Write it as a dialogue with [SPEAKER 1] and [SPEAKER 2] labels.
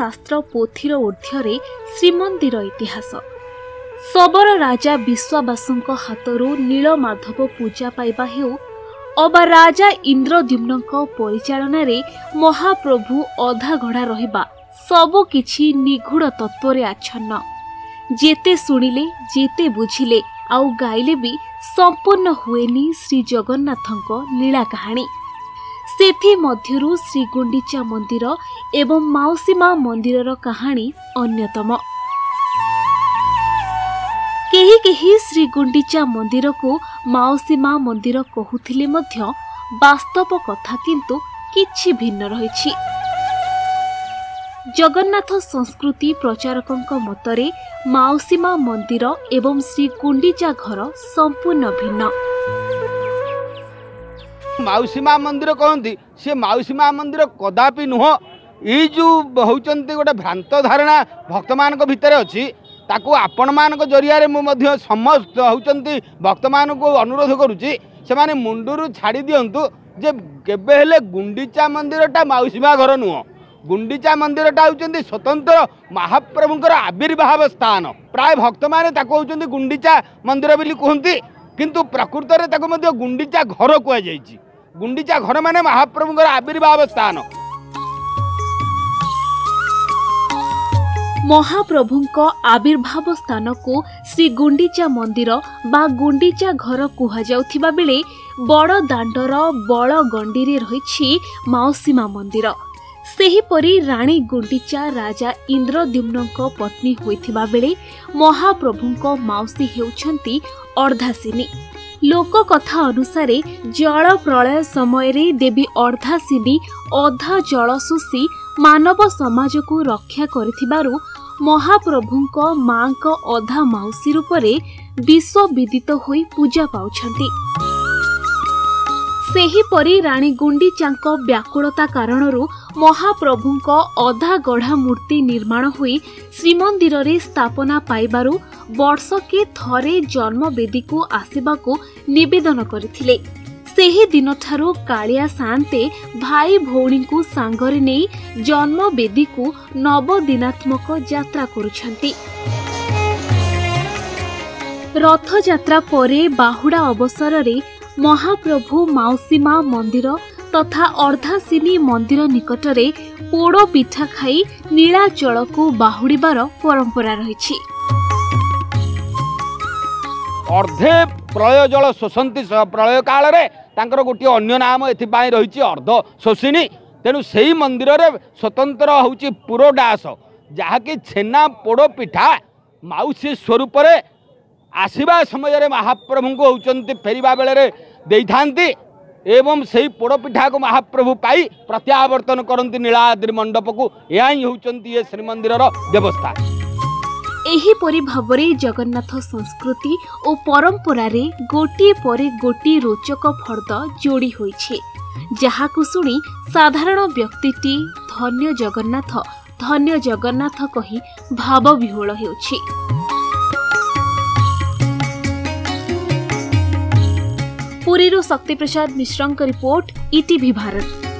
[SPEAKER 1] शास्त्र पोथीर ऊर्ध्वरे श्रीमंदिर इतिहास। सबर राजा विश्वावसुଙ୍କ हातरू नीलमाधव पूजा पाइबा हेउ अबा राजा इंद्रद्युम्नଙ୍କ परिचालन महाप्रभु अधा घड़ा रहिबा सबु किछि निगूढ़ तत्वरे आच्छन्न। जेते सुनिले जेते बुझिले आउ गाइले भी संपूर्ण हुएनी श्री जगन्नाथଙ୍କ लीला कहानी। सेथि मध्यरु श्री गुंडीचा मंदिर एवं माउसी मां मंदिरर कहानी अन्यतम। केही केही श्री गुंडीचा मंदिर को माउसी मां मंदिर कहूथिले मध्य वास्तव कथा किंतु किछि भिन्न रहिछि। जगन्नाथ संस्कृति प्रचारकों मतरे माउसी मां मंदिर एवं श्री गुंडीचा घर संपूर्ण भिन्न।
[SPEAKER 2] माउसी मां मंदिर कहती सी माउसी मां मंदिर कदापि नुह। ये जो होचंती गोटे भ्रांत धारणा भक्त मान भितर अच्छी ताकू आपण मान जरिया मुझे समस्त होचंती भक्त मान को अनुरोध करुच्ची से माने मुंडरू छाड़ी दिंतु जे केबे हेले गुंडीचा मंदिरटा माउसी मां घर नुह। गुंडीचा मंदिरटा होचंती स्वतंत्र महाप्रभुंकर आविर्भाव स्थान। प्राय भक्त माने ताको होचंती गुंडीचा मंदिर बोली कहती किंतु प्रकृत रे ताको मध्य गुंडीचा घर कुआ जायछि। गुंडीचा घर माने महाप्रभुंकर आविर्भाव स्थान।
[SPEAKER 1] महाप्रभुंको आविर्भाव स्थान को श्री गुंडीचा मंदिर बा गुंडीचा घर कुहा जाउथिबा बेले बड़ दांडर बड़ गंडीरे रहिछि माउसी मां मंदिर। सेहीपरि राणी गुंडीचा राजा इंद्रद्युम्नଙ୍କ पत्नी होइथिबा बेले महाप्रभुंको माउसी हेउछंती अर्धासिनी। लोक कथा अनुसारे जल प्रलय समय रे देवी अर्धासिनी अधा जल सुसी मानव समाज को रक्षा करिथिबारु महाप्रभुंको मांको अधा माउसी रूपरे विश्व विदित होई पूजा पाउछंती। सेहीपरि राणी गुंडीचांको व्याकुलता कारणरू महाप्रभुंको अधा गढ़ा मूर्ति निर्माण होई श्रीमंदिर रे स्थापना पाइबारु वर्षके थरे जन्मवेदी को आसिबाकू निवेदन करथिले। सेही दिन ठारू कालिया शांते भाई भौणी को सांगरे नेई जन्मवेदी को नवदिनात्मक यात्रा करुछंती। रथ यात्रा परे बाहुड़ा अवसर रे महाप्रभु माउसी मां मंदिर तथा अर्धासिनी मंदिर निकटरे पोड़ पिठा खाई नीलाचल को बाहुड़ीबार परंपरा रही।
[SPEAKER 2] अर्धे प्रलय जल शोषंती प्रलय काल रे तांकर गोटे अन्य नाम एथिपाई रही अर्ध शोषिणी। तेणु से मंदिर रे स्वतंत्र होची पुरोडास जहाँकि छेना पोड़ पिठा माउसी स्वरूप रे आसीबा समय रे महाप्रभु को होचंती फेरिबा बेले रे देई थांती एवं से पोड़ पिठा को महाप्रभु पाई प्रत्यावर्तन करती नीलाद्रि मंडप को। यह ही होचंती ये श्रीमंदिर व्यवस्था।
[SPEAKER 1] एहीपरि भावरे जगन्नाथ संस्कृति और परंपरा रे गोटिए परे गोटिए रोचक फर्द जोड़ी होइछे जहाकु सुनी साधारण व्यक्तिटी धन्य जगन्नाथ कही भाव विह्वल हेउछि। पुरीरू शक्ति प्रसाद मिश्रଙ୍କ रिपोर्ट, ईटीवी भारत।